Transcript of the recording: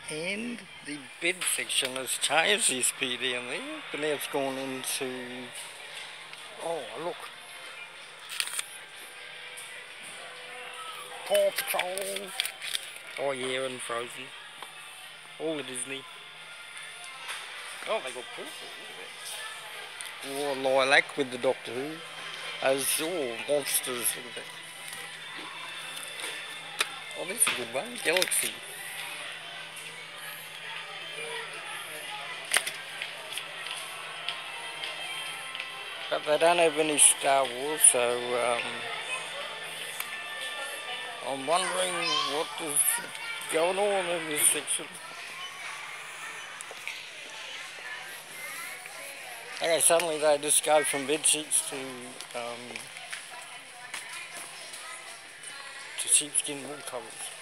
And the bed section has changed this bit down there, but now it's gone into, oh look, Paw Patrol. Oh yeah, and Frozen. All the Disney. Oh, they got purple. Oh, lilac with the Doctor Who. As all monsters. Look at that. Oh, this is a good one. Galaxy. But they don't have any Star Wars, so I'm wondering what is going on in this section. Okay, suddenly they just go from bed sheets to sheepskin wool covers.